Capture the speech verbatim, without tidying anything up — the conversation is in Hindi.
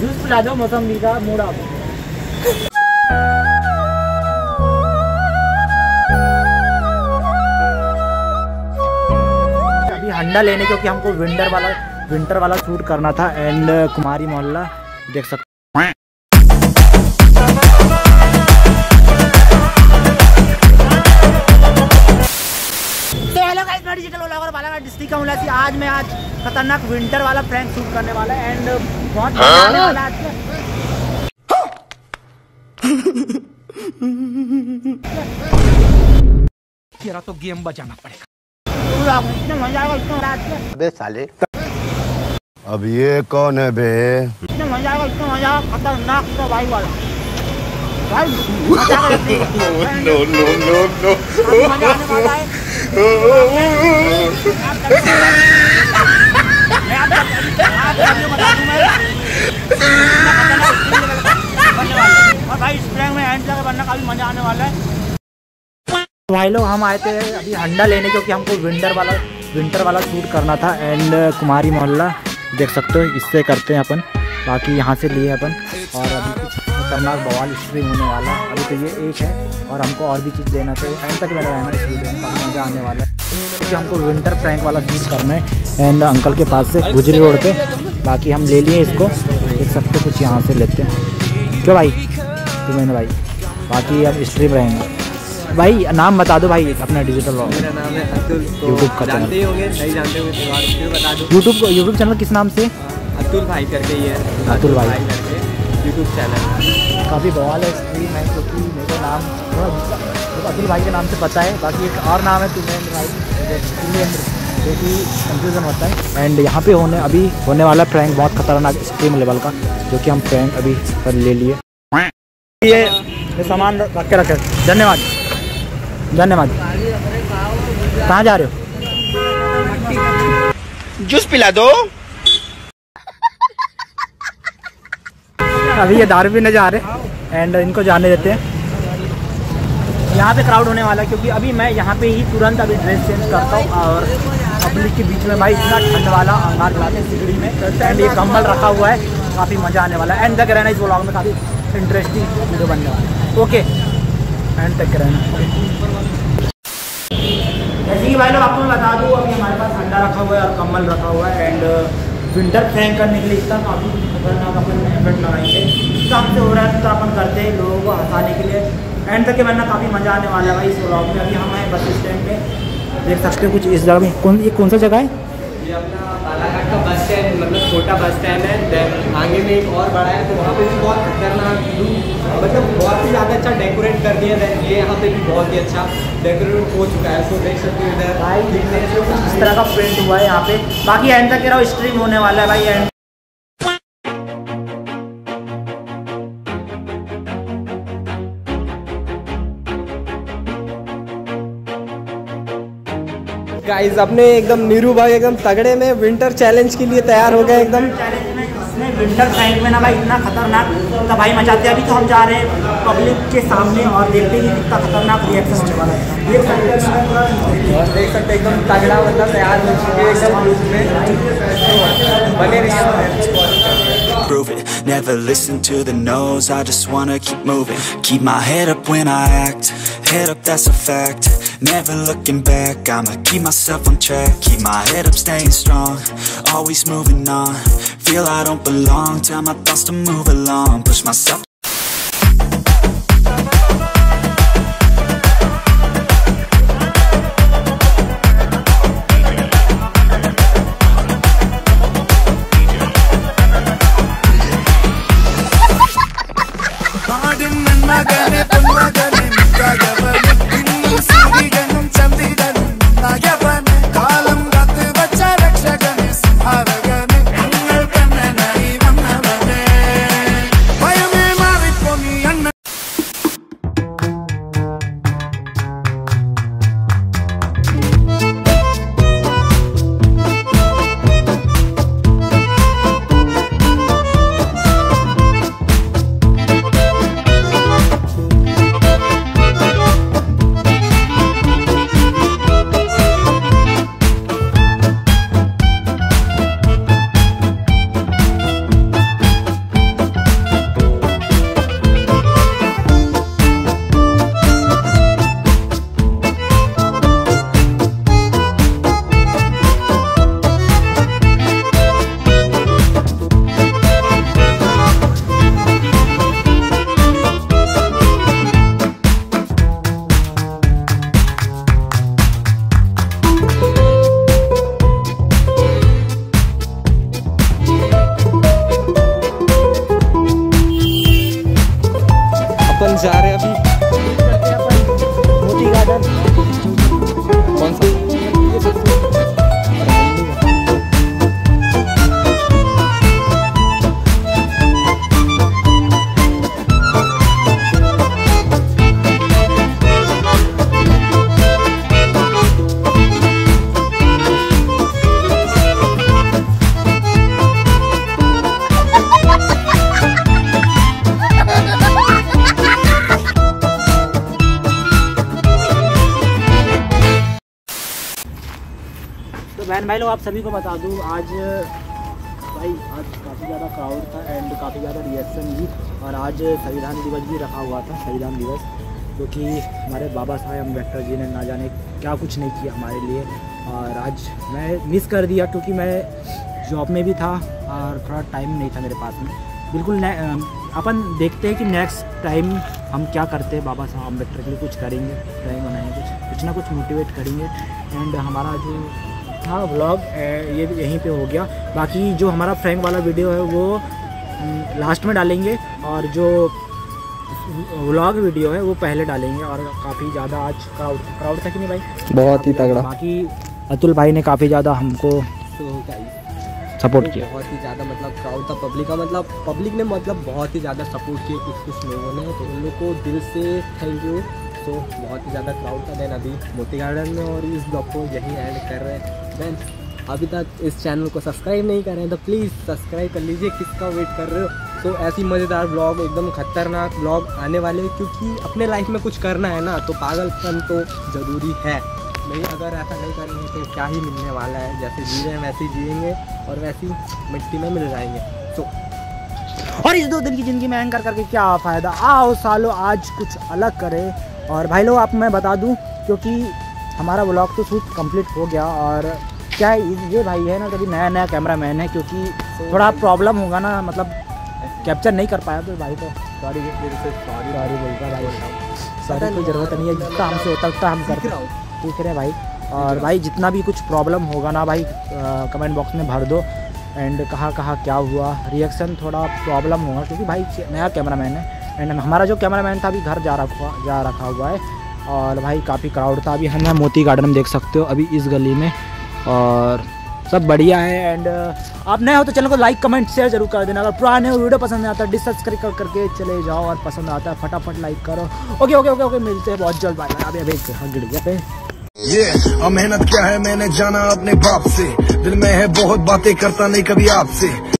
जूस पिला दो मौसमी का मूड ऑफ। अभी हंडा लेने क्योंकि हमको विंटर वाला विंटर वाला शूट करना था एंड कुमारी मोहल्ला देख सकते। डिजिटल व्लॉगर बालाघाट डिस्ट्रिक्ट का से आज मैं आज खतरनाक विंटर वाला प्रैंक शूट करने वाला है एंड बहुत मजा आने वाला है। तेरा तो गेम बचाना पड़ेगा। इतना मजा आएगा, इतना मजा आएगा। अबे साले अब ये कौन है बे? इतना मजा आएगा, इतना मजा आएगा, खतरनाक तो भाई वाला भाई मजा आएगा। नो नो नो नो मजा आने वाला है। भाई इस प्रैंक में एंड तक बनना काफी मजा आने वाला है। भाई लोग हम आए थे अभी हंडा लेने क्योंकि हमको विंटर वाला विंटर वाला शूट करना था एंड कुमारी मोहल्ला देख सकते हो, इससे करते हैं अपन। बाकी यहाँ से लिए अपन और अभी कुछ खतरनाक बवाल स्ट्रीम होने वाला है। अभी तो ये एक है और हमको और भी चीज़ लेना चाहिए। एंड तक मेरा रहना इस वीडियो में काफ़ी मज़ा आने वाला है क्योंकि हमको विंटर प्रैंक वाला शूट करना है एंड अंकल के पास से गुजरी रोड पे। बाकी हम ले लिए इसको, देख सकते हो, कुछ यहाँ से लेते हैं। क्यों भाई तुम्हें भाई? बाकी अब स्ट्रीम रहेंगे। भाई नाम बता दो भाई अपना डिजिटल व्लॉग। मेरा नाम है अतुल। यूट्यूब का जानते ही होंगे, नहीं जानते हुए फिर बता दो। यूट्यूब यूट्यूब चैनल किस नाम से? अतुल भाई करके ही है। अतुल भाई करके यूट्यूब चैनल। काफ़ी बवाल है स्ट्रीम है क्योंकि मेरे नाम तो अतुल भाई के नाम से पता है। बाकी एक और नाम है तुमेंद्र भाई, जो कि कंफ्यूजन होता है। एंड यहाँ पे होने अभी होने वाला प्रैंक बहुत खतरनाक स्ट्रीम लेवल का, जो कि हम प्रैंक अभी कर ले लिए। ये, ये सामान रख के रखे। धन्यवाद धन्यवाद। कहाँ जा रहे हो? जूस पिला दो। अभी ये दारू पीने जा रहे हैं एंड इनको जाने देते हैं। यहाँ पे क्राउड होने वाला है क्योंकि अभी मैं यहाँ पे ही तुरंत अभी ड्रेस चेंज करता हूँ और पब्लिक के बीच में भाई इतना ठंड वाला अंगार चलाते हैं सिगड़ी में एंड ये कम्बल रखा हुआ है। काफ़ी मज़ा आने वाला है। एंड तक रहना इस व्लॉग में, काफ़ी इंटरेस्टिंग वीडियो बनने वाला है। ओके एंड तक रहना। जैसे कि भाई लोग आपको बता दूँ, अभी हमारे पास ठंडा रखा हुआ है और कम्बल रखा हुआ है एंड विंटर प्रैंक करने के लिए इतना काफ़ी खतरनाक अपन एफर्ट लगाएंगे। तो हमसे हो रहा है तो अपन करते हैं लोगों को हंसाने के लिए। एंड तक के बनना काफ़ी मज़ा आने वाला है भाई इस व्लॉग में। अभी हम हैं बस स्टैंड पे, देख सकते हो कुछ इस जगह में। कौन ये कौन सा जगह है? ये अपना बालाघाट का बस स्टैंड, मतलब छोटा बस स्टैंड है। देन आगे में एक और बड़ा है, तो वहाँ पे भी बहुत खतरनाक मतलब बहुत ही ज़्यादा अच्छा डेकोरेट कर दिया है। ये यहाँ पे भी बहुत ही अच्छा डेकोरेट हो चुका है। तो देख सकते हो इधर भाई दिखने से कुछ इस तरह का प्रिंट हुआ है यहाँ पे। बाकी एंड तक कह रहा हूँ स्ट्रीम होने वाला है भाई। एंड गाइस अपने एकदम नीरू भाई एकदम तगड़े में विंटर चैलेंज के लिए तैयार हो गए एकदम। चैलेंज में इसने विंटर प्रैंक में ना भाई इतना खतरनाक तबाही मचाते हैं। अभी तो हम जा रहे हैं पब्लिक के सामने और देखते हैं कितना खतरनाक रिएक्शन होने वाला है। ये देख सकते एकदम तगड़ा मतलब तैयार हो चुके हैं एकदम बने रहिए। Prove it, never listen to the no's, I just wanna keep moving. Keep my head up when I act, head up that's a fact. Never looking back, I'ma keep myself on track. Keep my head up staying strong, always moving on. Feel I don't belong, tell my thoughts to move along. Push myself. And भाई लोग आप सभी को बता दूँ, आज भाई आज काफ़ी ज़्यादा क्राउड था एंड काफ़ी ज़्यादा रिएक्शन भी, और आज संविधान दिवस भी रखा हुआ था, संविधान दिवस, क्योंकि हमारे बाबा साहेब अम्बेडकर जी ने ना जाने क्या कुछ नहीं किया हमारे लिए। और आज मैं मिस कर दिया क्योंकि मैं जॉब में भी था और थोड़ा टाइम नहीं था मेरे पास में। बिल्कुल अपन देखते हैं कि नेक्स्ट टाइम हम क्या करते हैं, बाबा साहब अम्बेडकर के लिए कुछ करेंगे, ड्राइंग बनाएंगे, कुछ कुछ ना कुछ मोटिवेट करेंगे। एंड हमारा जो था व्लॉग ये यहीं पे हो गया। बाकी जो हमारा फ्रैंक वाला वीडियो है वो लास्ट में डालेंगे, और जो व्लॉग वीडियो है वो पहले डालेंगे। और काफ़ी ज़्यादा आज क्राउड क्राउड था कि नहीं भाई, बहुत ही तगड़ा। बाकी अतुल भाई ने काफ़ी ज़्यादा हमको सपोर्ट किया, बहुत ही ज़्यादा, मतलब क्राउड था, पब्लिक का मतलब पब्लिक ने मतलब बहुत ही ज़्यादा सपोर्ट किया कुछ कुछ लोगों ने, तो उन लोग को दिल से थैंक यू। तो बहुत ही ज़्यादा क्राउड था। देन अभी मोती गार्डन में, और इस ब्लॉग को यहीं एंड कर रहे हैं। देन अभी तक इस चैनल को सब्सक्राइब नहीं कर रहे हैं तो प्लीज़ सब्सक्राइब कर लीजिए, किसका वेट कर रहे हो। तो ऐसी मज़ेदार ब्लॉग, एकदम खतरनाक ब्लॉग आने वाले, क्योंकि अपने लाइफ में कुछ करना है ना, तो पागलपन तो ज़रूरी है नहीं। अगर ऐसा नहीं करेंगे तो क्या ही मिलने वाला है, जैसे जी रहे हैं वैसे ही जिएंगे और वैसे ही मिट्टी में मिल जाएंगे। तो और इस दो दिन की ज़िंदगी में हैंग कर करके क्या फ़ायदा, आओ सालों आज कुछ अलग करें। और भाई लोग आपको मैं बता दूं, क्योंकि हमारा व्लॉग तो शूट कंप्लीट हो गया, और क्या है ये भाई है ना, कभी नया नया कैमरा मैन है, क्योंकि थोड़ा प्रॉब्लम होगा ना, मतलब कैप्चर नहीं कर पाया तो भाई तो सॉरी सॉरी सॉरी बोलता भाई, सॉरी की ज़रूरत नहीं है, जितना हमसे होता उतना हम करते ठीक है भाई। और भाई जितना भी कुछ प्रॉब्लम होगा ना भाई, कमेंट बॉक्स में भर दो, एंड कहाँ कहाँ क्या हुआ, रिएक्शन थोड़ा प्रॉब्लम होगा क्योंकि भाई नया कैमरा मैन है। एंड हमारा जो कैमरा मैन था अभी घर जा रखा जा रखा हुआ है, और भाई काफ़ी क्राउड था। अभी हम मोती गार्डन में देख सकते हो, अभी इस गली में, और सब बढ़िया है। एंड आप नए हो तो चैनल को लाइक कमेंट शेयर जरूर कर देना। अगर पुराने हो, वीडियो पसंद आता है डिसब्सक्राइब कर करके चले जाओ, और पसंद आता है फटाफट लाइक करो। ओके ओके ओके ओके मिलते हैं बहुत जल्द। Bye bye. अभी अभी गिर गया पे ये yeah, मेहनत क्या है मैंने जाना अपने बाप से, दिल में है बहुत बातें करता नहीं कभी आपसे।